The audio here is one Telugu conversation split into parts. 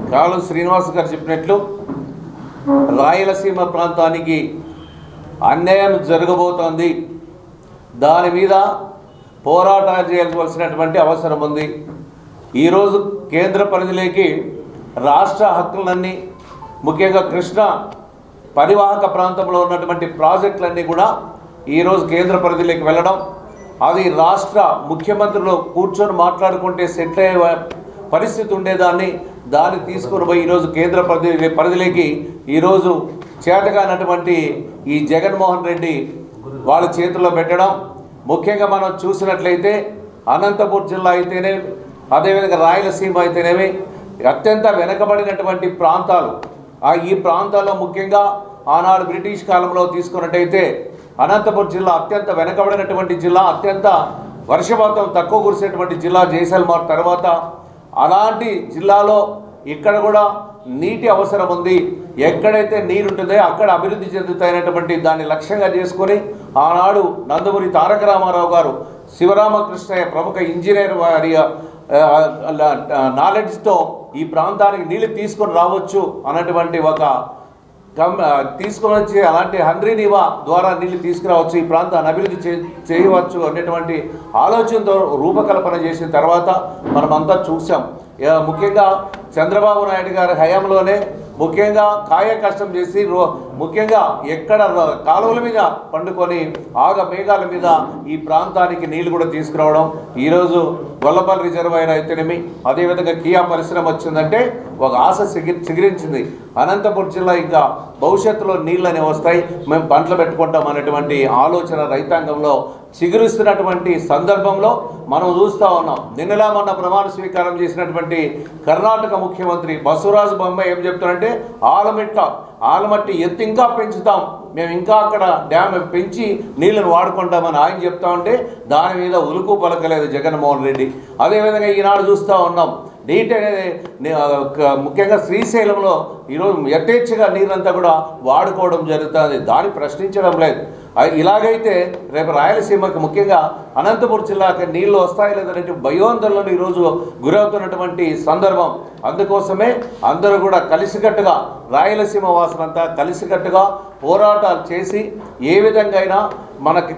కాళు శ్రీనివాస్ గారు చెప్పినట్లు రాయలసీమ ప్రాంతానికి అన్యాయం జరగబోతోంది. దాని మీద పోరాటాలు చేయాల్సినటువంటి అవసరం ఉంది. ఈరోజు కేంద్ర పరిధిలోకి రాష్ట్ర హక్కులన్నీ, ముఖ్యంగా కృష్ణా పరివాహక ప్రాంతంలో ఉన్నటువంటి ప్రాజెక్టులన్నీ కూడా ఈరోజు కేంద్ర పరిధిలోకి వెళ్ళడం, అది రాష్ట్ర ముఖ్యమంత్రులు కూర్చొని మాట్లాడుకుంటే సెటిల్ అయ్యే పరిస్థితి ఉండేదాన్ని దాన్ని తీసుకుని పోయి ఈరోజు కేంద్ర పరిధిలోకి ఈరోజు చేతగానటువంటి ఈ జగన్మోహన్ రెడ్డి వాళ్ళ చేతుల్లో పెట్టడం. ముఖ్యంగా మనం చూసినట్లయితే అనంతపురం జిల్లా అయితేనే, అదేవిధంగా రాయలసీమ అయితేనేమి అత్యంత వెనకబడినటువంటి ప్రాంతాలు. ఈ ప్రాంతాల్లో ముఖ్యంగా ఆనాడు బ్రిటిష్ కాలంలో తీసుకున్నట్టయితే అనంతపురం జిల్లా అత్యంత వెనకబడినటువంటి జిల్లా, అత్యంత వర్షపాతం తక్కువ కురిసేటువంటి జిల్లా జైసల్మేర్ తర్వాత. అలాంటి జిల్లాలో ఇక్కడ కూడా నీటి అవసరం ఉంది. ఎక్కడైతే నీరు ఉంటుందో అక్కడ అభివృద్ధి చెందుతాయనేటువంటి దాన్ని లక్ష్యంగా చేసుకొని ఆనాడు నందమూరి తారక రామారావు గారు, శివరామకృష్ణయ్య ప్రముఖ ఇంజనీర్ వారి నాలెడ్జ్తో ఈ ప్రాంతానికి నీళ్ళు తీసుకొని రావచ్చు అన్నటువంటి ఒక తీసుకొని వచ్చి అలాంటి హంద్రీనీవా ద్వారా నీళ్ళు తీసుకురావచ్చు, ఈ ప్రాంతాన్ని అభివృద్ధి చేయవచ్చు అనేటువంటి ఆలోచనతో రూపకల్పన చేసిన తర్వాత మనమంతా చూసాం. ముఖ్యంగా చంద్రబాబు నాయుడు గారి హయాంలోనే ముఖ్యంగా కాయ కష్టం చేసి ముఖ్యంగా ఎక్కడ కాలువల మీద పండుకొని ఆగ మేఘాల మీద ఈ ప్రాంతానికి నీళ్లు కూడా తీసుకురావడం. ఈరోజు గొల్లపల్లి రిజర్వాయర్ అయితేనేమి, అదేవిధంగా కియా పరిశ్రమ వచ్చిందంటే ఒక ఆశ చిగురించింది. అనంతపురం జిల్లా ఇంకా భవిష్యత్తులో నీళ్ళు అనేవి వస్తాయి, మేము పంటలు పెట్టుకుంటాం అనేటువంటి ఆలోచన రైతాంగంలో చిగురిస్తున్నటువంటి సందర్భంలో మనం చూస్తూ ఉన్నాం. నిన్నలా మొన్న ప్రమాణ స్వీకారం చేసినటువంటి కర్ణాటక ముఖ్యమంత్రి బసవరాజ బొమ్మాయి ఏం చెప్తారంటే ఆలమట్టి ఎత్తు ఇంకా పెంచుతాం, మేము ఇంకా అక్కడ డ్యామ్ పెంచి నీళ్ళను వాడుకుంటామని ఆయన చెప్తా ఉంటే దాని మీద ఉలుకు పలకలేదు జగన్మోహన్ రెడ్డి. అదేవిధంగా ఈనాడు చూస్తూ ఉన్నాం, నీటి అనేది ముఖ్యంగా శ్రీశైలంలో ఈరోజు యథేచ్ఛగా నీరంతా కూడా వాడుకోవడం జరుగుతుంది, దాన్ని ప్రశ్నించడం లేదు. ఇలాగైతే రేపు రాయలసీమకి ముఖ్యంగా అనంతపురం జిల్లాకి నీళ్లు వస్తాయి లేదంటే భయోందోళనలు ఈరోజు గురవుతున్నటువంటి సందర్భం. అందుకోసమే అందరూ కూడా కలిసికట్టుగా రాయలసీమ వాసులంతా కలిసికట్టుగా పోరాటాలు చేసి ఏ విధంగా అయినా మనకి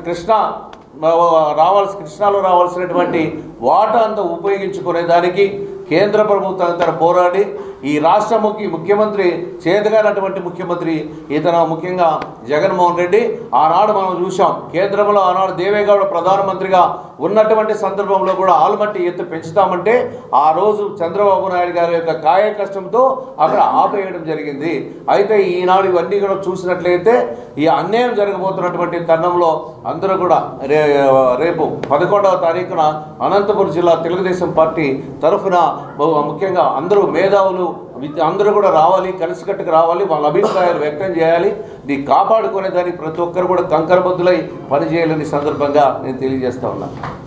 కృష్ణాలో రావాల్సినటువంటి వాటా అంతా ఉపయోగించుకునే దానికి కేంద్ర ప్రభుత్వం తన పోరాడి ఈ రాష్ట్ర ముఖ్యమంత్రి చేతగానటువంటి ముఖ్యమంత్రి ఇతను ముఖ్యంగా జగన్మోహన్ రెడ్డి. ఆనాడు మనం చూసాం కేంద్రంలో ఆనాడు దేవేగౌడ ప్రధానమంత్రిగా ఉన్నటువంటి సందర్భంలో కూడా ఆల్మట్టి ఎత్తు పెంచుతామంటే ఆ రోజు చంద్రబాబు నాయుడు గారి యొక్క కాయ కష్టంతో అక్కడ ఆపేయడం జరిగింది. అయితే ఈనాడు ఇవన్నీ కూడా చూసినట్లయితే ఈ అన్యాయం జరగబోతున్నటువంటి తరుణంలో అందరూ కూడా రేపు 11వ తారీఖున అనంతపురం జిల్లా తెలుగుదేశం పార్టీ తరఫున ముఖ్యంగా అందరూ మేధావులు అందరూ కూడా రావాలి, కలిసికట్టుకు రావాలి, వాళ్ళ అభిప్రాయాలు వ్యక్తం చేయాలి. దీన్ని కాపాడుకునే దానికి ప్రతి ఒక్కరు కూడా కంకరబద్దులై పనిచేయాలని సందర్భంగా నేను తెలియజేస్తా ఉన్నాను.